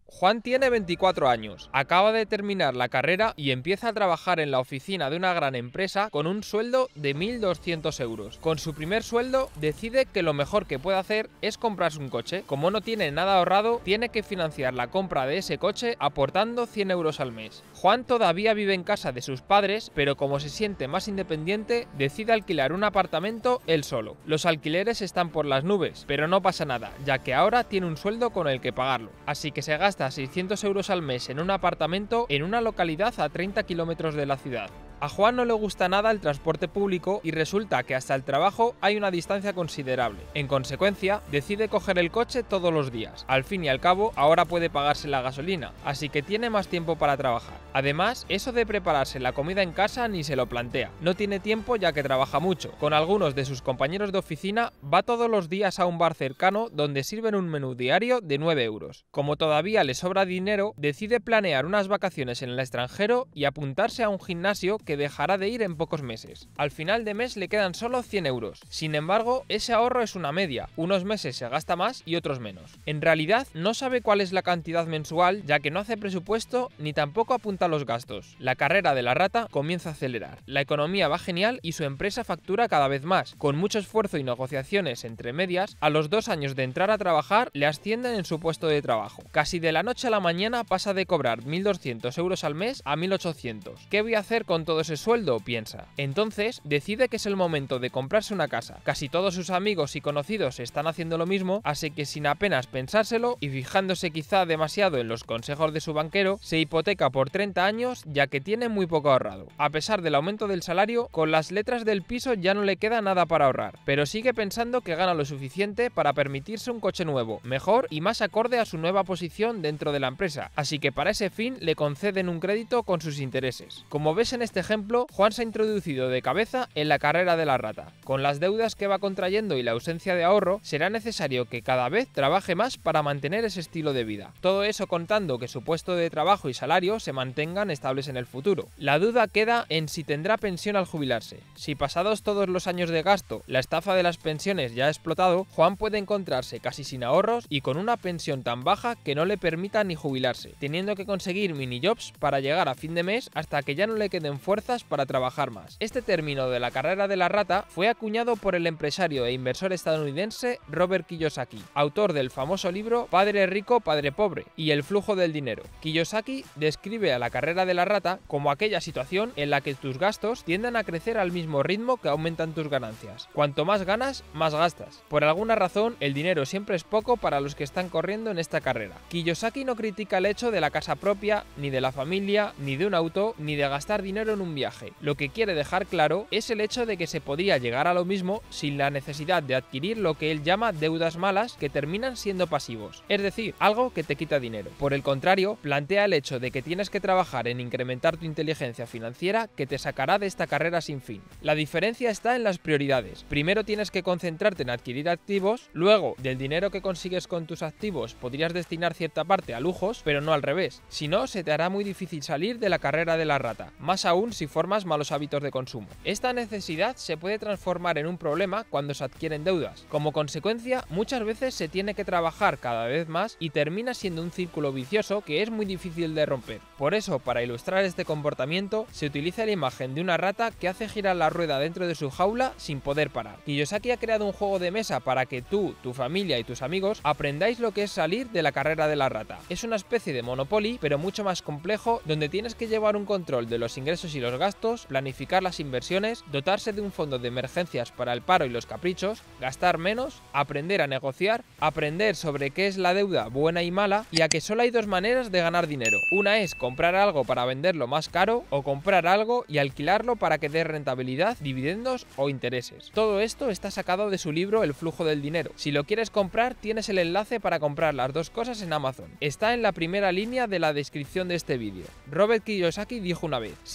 Juan tiene 24 años, acaba de terminar la carrera y empieza a trabajar en la oficina de una gran empresa con un sueldo de 1.200 euros. Con su primer sueldo decide que lo mejor que puede hacer es comprarse un coche. Como no tiene nada ahorrado, tiene que financiar la compra de ese coche aportando 100 euros al mes. Juan todavía vive en casa de sus padres, pero como se siente más independiente, decide alquilar un apartamento él solo. Los alquileres están por las nubes, pero no pasa nada, ya que ahora tiene un sueldo con el que pagarlo. Así que se gasta 600 euros al mes en un apartamento en una localidad a 30 kilómetros de la ciudad. A Juan no le gusta nada el transporte público y resulta que hasta el trabajo hay una distancia considerable. En consecuencia, decide coger el coche todos los días. Al fin y al cabo, ahora puede pagarse la gasolina, así que tiene más tiempo para trabajar. Además, eso de prepararse la comida en casa ni se lo plantea. No tiene tiempo ya que trabaja mucho. Con algunos de sus compañeros de oficina, va todos los días a un bar cercano donde sirven un menú diario de 9 euros. Como todavía le sobra dinero, decide planear unas vacaciones en el extranjero y apuntarse a un gimnasio que dejará de ir en pocos meses. Al final de mes le quedan solo 100 euros. Sin embargo, ese ahorro es una media. Unos meses se gasta más y otros menos. En realidad, no sabe cuál es la cantidad mensual, ya que no hace presupuesto ni tampoco apunta los gastos. La carrera de la rata comienza a acelerar. La economía va genial y su empresa factura cada vez más. Con mucho esfuerzo y negociaciones entre medias, a los 2 años de entrar a trabajar, le ascienden en su puesto de trabajo. Casi de la noche a la mañana pasa de cobrar 1.200 euros al mes a 1.800. ¿Qué voy a hacer con todo ese sueldo?, piensa. Entonces decide que es el momento de comprarse una casa. Casi todos sus amigos y conocidos están haciendo lo mismo, así que sin apenas pensárselo y fijándose quizá demasiado en los consejos de su banquero, se hipoteca por 30 años ya que tiene muy poco ahorrado. A pesar del aumento del salario, con las letras del piso ya no le queda nada para ahorrar, pero sigue pensando que gana lo suficiente para permitirse un coche nuevo, mejor y más acorde a su nueva posición dentro de la empresa, así que para ese fin le conceden un crédito con sus intereses. Como ves en este ejemplo, Juan se ha introducido de cabeza en la carrera de la rata. Con las deudas que va contrayendo y la ausencia de ahorro, será necesario que cada vez trabaje más para mantener ese estilo de vida. Todo eso contando que su puesto de trabajo y salario se mantengan estables en el futuro. La duda queda en si tendrá pensión al jubilarse. Si pasados todos los años de gasto, la estafa de las pensiones ya ha explotado, Juan puede encontrarse casi sin ahorros y con una pensión tan baja que no le permita ni jubilarse, teniendo que conseguir minijobs para llegar a fin de mes hasta que ya no le queden fuerzas para trabajar más. Este término de la carrera de la rata fue acuñado por el empresario e inversor estadounidense Robert Kiyosaki, autor del famoso libro Padre Rico, Padre Pobre y El flujo del dinero. Kiyosaki describe a la carrera de la rata como aquella situación en la que tus gastos tienden a crecer al mismo ritmo que aumentan tus ganancias. Cuanto más ganas, más gastas. Por alguna razón, el dinero siempre es poco para los que están corriendo en esta carrera. Kiyosaki no critica el hecho de la casa propia, ni de la familia, ni de un auto, ni de gastar dinero en un viaje. Lo que quiere dejar claro es el hecho de que se podría llegar a lo mismo sin la necesidad de adquirir lo que él llama deudas malas que terminan siendo pasivos, es decir, algo que te quita dinero. Por el contrario, plantea el hecho de que tienes que trabajar en incrementar tu inteligencia financiera que te sacará de esta carrera sin fin. La diferencia está en las prioridades. Primero tienes que concentrarte en adquirir activos, luego del dinero que consigues con tus activos podrías destinar cierta parte a lujos, pero no al revés. Si no, se te hará muy difícil salir de la carrera de la rata, más aún si formas malos hábitos de consumo. Esta necesidad se puede transformar en un problema cuando se adquieren deudas. Como consecuencia, muchas veces se tiene que trabajar cada vez más y termina siendo un círculo vicioso que es muy difícil de romper. Por eso, para ilustrar este comportamiento, se utiliza la imagen de una rata que hace girar la rueda dentro de su jaula sin poder parar. Kiyosaki ha creado un juego de mesa para que tú, tu familia y tus amigos aprendáis lo que es salir de la carrera de la rata. Es una especie de Monopoly, pero mucho más complejo, donde tienes que llevar un control de los ingresos y los gastos, planificar las inversiones, dotarse de un fondo de emergencias para el paro y los caprichos, gastar menos, aprender a negociar, aprender sobre qué es la deuda buena y mala y a que solo hay dos maneras de ganar dinero. Una es comprar algo para venderlo más caro o comprar algo y alquilarlo para que dé rentabilidad, dividendos o intereses. Todo esto está sacado de su libro El flujo del dinero. Si lo quieres comprar, tienes el enlace para comprar las dos cosas en Amazon. Está en la primera línea de la descripción de este vídeo. Robert Kiyosaki dijo una vez: si quieres ser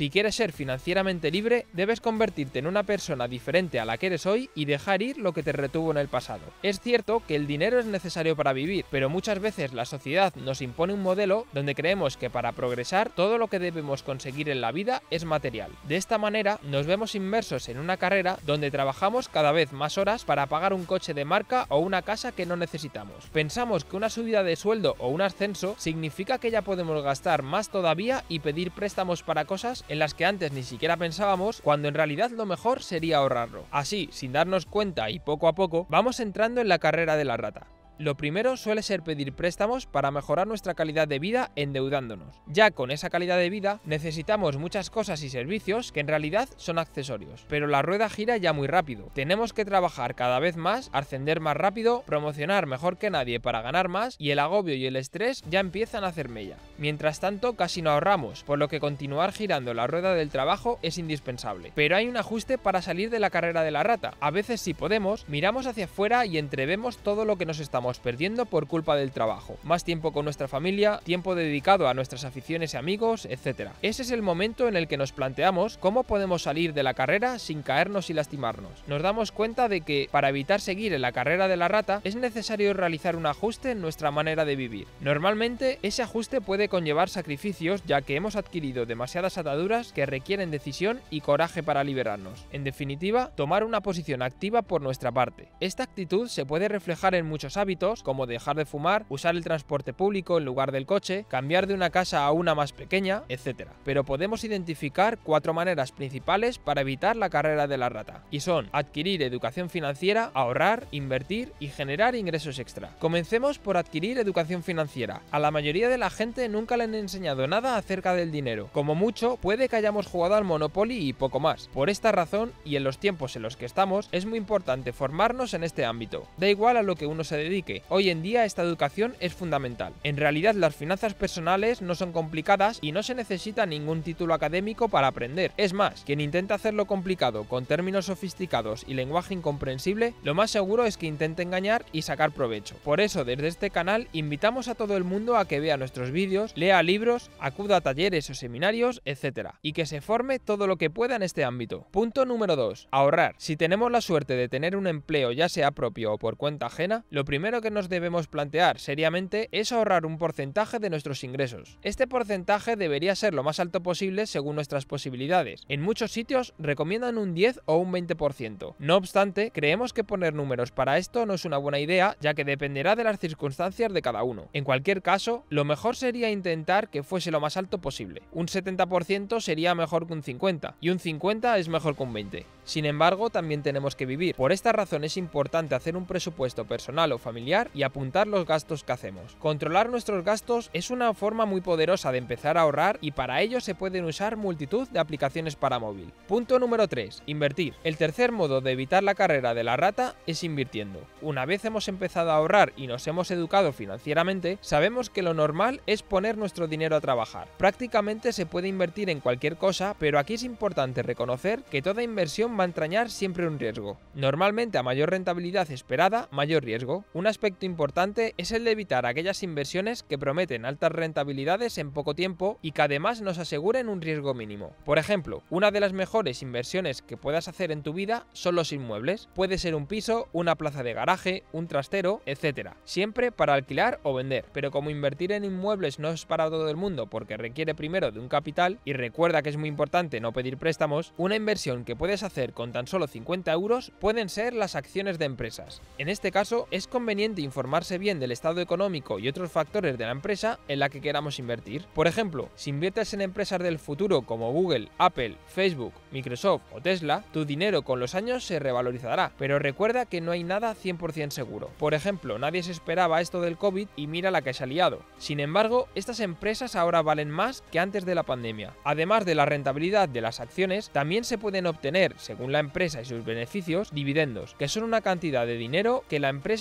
ser financieramente libre, debes convertirte en una persona diferente a la que eres hoy y dejar ir lo que te retuvo en el pasado. Es cierto que el dinero es necesario para vivir, pero muchas veces la sociedad nos impone un modelo donde creemos que para progresar todo lo que debemos conseguir en la vida es material. De esta manera nos vemos inmersos en una carrera donde trabajamos cada vez más horas para pagar un coche de marca o una casa que no necesitamos. Pensamos que una subida de sueldo o un ascenso significa que ya podemos gastar más todavía y pedir préstamos para cosas en las que antes ni siquiera pensábamos, cuando en realidad lo mejor sería ahorrarlo. Así, sin darnos cuenta y poco a poco, vamos entrando en la carrera de la rata. Lo primero suele ser pedir préstamos para mejorar nuestra calidad de vida endeudándonos. Ya con esa calidad de vida necesitamos muchas cosas y servicios que en realidad son accesorios, pero la rueda gira ya muy rápido. Tenemos que trabajar cada vez más, ascender más rápido, promocionar mejor que nadie para ganar más y el agobio y el estrés ya empiezan a hacer mella. Mientras tanto casi no ahorramos, por lo que continuar girando la rueda del trabajo es indispensable. Pero hay un ajuste para salir de la carrera de la rata. A veces si podemos, miramos hacia afuera y entrevemos todo lo que nos estamos perdiendo por culpa del trabajo. Más tiempo con nuestra familia, tiempo dedicado a nuestras aficiones y amigos, etc. Ese es el momento en el que nos planteamos cómo podemos salir de la carrera sin caernos y lastimarnos. Nos damos cuenta de que, para evitar seguir en la carrera de la rata, es necesario realizar un ajuste en nuestra manera de vivir. Normalmente, ese ajuste puede conllevar sacrificios, ya que hemos adquirido demasiadas ataduras que requieren decisión y coraje para liberarnos. En definitiva, tomar una posición activa por nuestra parte. Esta actitud se puede reflejar en muchos hábitos, como dejar de fumar, usar el transporte público en lugar del coche, cambiar de una casa a una más pequeña, etc. Pero podemos identificar 4 maneras principales para evitar la carrera de la rata, y son adquirir educación financiera, ahorrar, invertir y generar ingresos extra. Comencemos por adquirir educación financiera. A la mayoría de la gente nunca le han enseñado nada acerca del dinero. Como mucho, puede que hayamos jugado al Monopoly y poco más. Por esta razón, y en los tiempos en los que estamos, es muy importante formarnos en este ámbito. Da igual a lo que uno se dedique. Hoy en día esta educación es fundamental. En realidad las finanzas personales no son complicadas y no se necesita ningún título académico para aprender. Es más, quien intenta hacerlo complicado con términos sofisticados y lenguaje incomprensible, lo más seguro es que intente engañar y sacar provecho. Por eso desde este canal invitamos a todo el mundo a que vea nuestros vídeos, lea libros, acuda a talleres o seminarios, etc. y que se forme todo lo que pueda en este ámbito. Punto número 2. Ahorrar. Si tenemos la suerte de tener un empleo, ya sea propio o por cuenta ajena, lo primero que nos debemos plantear seriamente es ahorrar un porcentaje de nuestros ingresos. Este porcentaje debería ser lo más alto posible según nuestras posibilidades. En muchos sitios recomiendan un 10 o un 20%. No obstante, creemos que poner números para esto no es una buena idea, ya que dependerá de las circunstancias de cada uno. En cualquier caso, lo mejor sería intentar que fuese lo más alto posible. Un 70% sería mejor que un 50%, y un 50% es mejor que un 20%. Sin embargo, también tenemos que vivir. Por esta razón es importante hacer un presupuesto personal o familiar y apuntar los gastos que hacemos. Controlar nuestros gastos es una forma muy poderosa de empezar a ahorrar, y para ello se pueden usar multitud de aplicaciones para móvil. Punto número 3. Invertir. El tercer modo de evitar la carrera de la rata es invirtiendo. Una vez hemos empezado a ahorrar y nos hemos educado financieramente, sabemos que lo normal es poner nuestro dinero a trabajar. Prácticamente se puede invertir en cualquier cosa, pero aquí es importante reconocer que toda inversión va a entrañar siempre un riesgo. Normalmente a mayor rentabilidad esperada, mayor riesgo. Un aspecto importante es el de evitar aquellas inversiones que prometen altas rentabilidades en poco tiempo y que además nos aseguren un riesgo mínimo. Por ejemplo, una de las mejores inversiones que puedas hacer en tu vida son los inmuebles. Puede ser un piso, una plaza de garaje, un trastero, etc. Siempre para alquilar o vender. Pero como invertir en inmuebles no es para todo el mundo porque requiere primero de un capital, y recuerda que es muy importante no pedir préstamos, una inversión que puedes hacer con tan solo 50 euros pueden ser las acciones de empresas. En este caso, es conveniente informarse bien del estado económico y otros factores de la empresa en la que queramos invertir. Por ejemplo, si inviertes en empresas del futuro como Google, Apple, Facebook, Microsoft o Tesla, tu dinero con los años se revalorizará, pero recuerda que no hay nada 100% seguro. Por ejemplo, nadie se esperaba esto del COVID y mira la que se ha liado. Sin embargo, estas empresas ahora valen más que antes de la pandemia. Además de la rentabilidad de las acciones, también se pueden obtener, según la empresa y sus beneficios, dividendos, que son una cantidad de dinero que la empresa reparte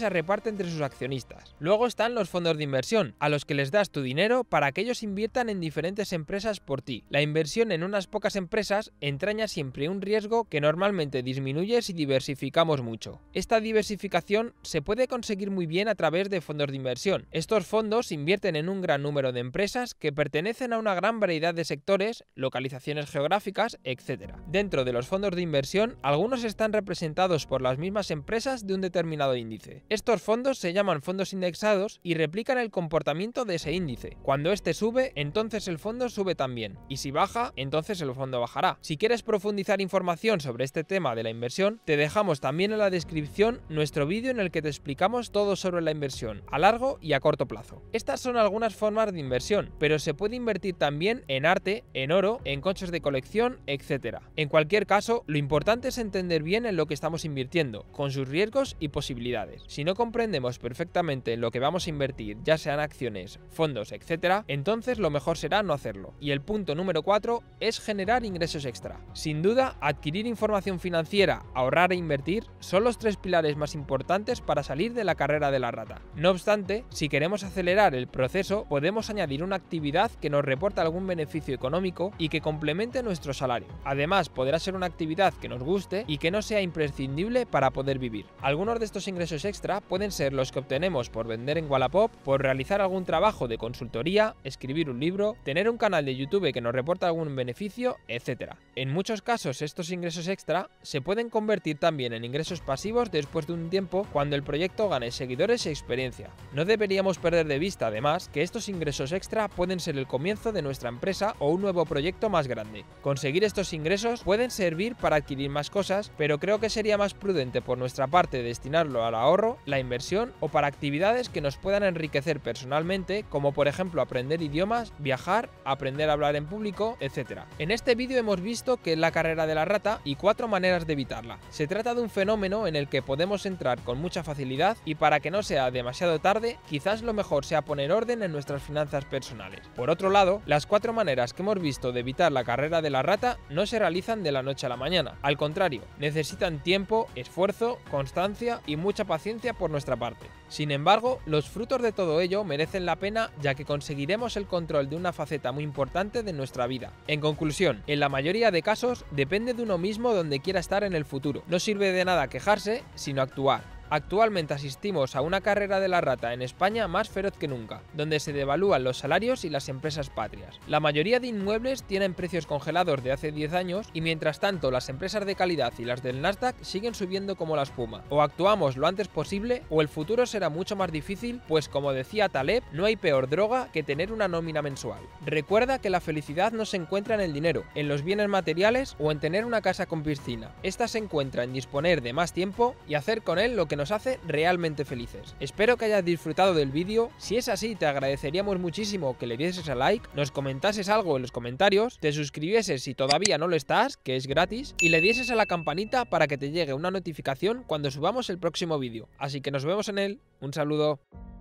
entre sus accionistas. Luego están los fondos de inversión, a los que les das tu dinero para que ellos inviertan en diferentes empresas por ti. La inversión en unas pocas empresas entraña siempre un riesgo que normalmente disminuye si diversificamos mucho. Esta diversificación se puede conseguir muy bien a través de fondos de inversión. Estos fondos invierten en un gran número de empresas que pertenecen a una gran variedad de sectores, localizaciones geográficas, etc. Dentro de los fondos de inversión, algunos están representados por las mismas empresas de un determinado índice. Estos fondos se llaman fondos indexados y replican el comportamiento de ese índice. Cuando este sube, entonces el fondo sube también, y si baja, entonces el fondo bajará. Si quieres profundizar información sobre este tema de la inversión, te dejamos también en la descripción nuestro vídeo en el que te explicamos todo sobre la inversión, a largo y a corto plazo. Estas son algunas formas de inversión, pero se puede invertir también en arte, en oro, en coches de colección, etc. En cualquier caso, lo importante es entender bien en lo que estamos invirtiendo, con sus riesgos y posibilidades. Si no comprendemos perfectamente en lo que vamos a invertir, ya sean acciones, fondos, etc., entonces lo mejor será no hacerlo. Y el punto número 4 es generar ingresos extra. Sin duda, adquirir información financiera, ahorrar e invertir son los 3 pilares más importantes para salir de la carrera de la rata. No obstante, si queremos acelerar el proceso, podemos añadir una actividad que nos reporte algún beneficio económico y que complemente nuestro salario. Además, podrá ser una actividad que nos guste y que no sea imprescindible para poder vivir. Algunos de estos ingresos extra pueden ser los que obtenemos por vender en Wallapop, por realizar algún trabajo de consultoría, escribir un libro, tener un canal de YouTube que nos reporta algún beneficio, etc. En muchos casos, estos ingresos extra se pueden convertir también en ingresos pasivos después de un tiempo cuando el proyecto gane seguidores y experiencia. No deberíamos perder de vista, además, que estos ingresos extra pueden ser el comienzo de nuestra empresa o un nuevo proyecto más grande. Conseguir estos ingresos pueden servir para adquirir más cosas, pero creo que sería más prudente por nuestra parte destinarlo al ahorro, la inversión o para actividades que nos puedan enriquecer personalmente, como por ejemplo aprender idiomas, viajar, aprender a hablar en público, etc. En este vídeo hemos visto qué es la carrera de la rata y 4 maneras de evitarla. Se trata de un fenómeno en el que podemos entrar con mucha facilidad y para que no sea demasiado tarde, quizás lo mejor sea poner orden en nuestras finanzas personales. Por otro lado, las 4 maneras que hemos visto de evitar la carrera de la rata no se realizan de la noche a la mañana. Al contrario, necesitan tiempo, esfuerzo, constancia y mucha paciencia por nuestra parte. Sin embargo, los frutos de todo ello merecen la pena, ya que conseguiremos el control de una faceta muy importante de nuestra vida. En conclusión, en la mayoría de casos depende de uno mismo donde quiera estar en el futuro. No sirve de nada quejarse, sino actuar. Actualmente asistimos a una carrera de la rata en España más feroz que nunca, donde se devalúan los salarios y las empresas patrias. La mayoría de inmuebles tienen precios congelados de hace 10 años y mientras tanto las empresas de calidad y las del Nasdaq siguen subiendo como la espuma. O actuamos lo antes posible o el futuro será mucho más difícil, pues como decía Taleb, no hay peor droga que tener una nómina mensual. Recuerda que la felicidad no se encuentra en el dinero, en los bienes materiales o en tener una casa con piscina. Esta se encuentra en disponer de más tiempo y hacer con él lo que nos hace realmente felices. Espero que hayas disfrutado del vídeo. Si es así, te agradeceríamos muchísimo que le dieses a like, nos comentases algo en los comentarios, te suscribieses si todavía no lo estás, que es gratis, y le dieses a la campanita para que te llegue una notificación cuando subamos el próximo vídeo. Así que nos vemos en él. Un saludo.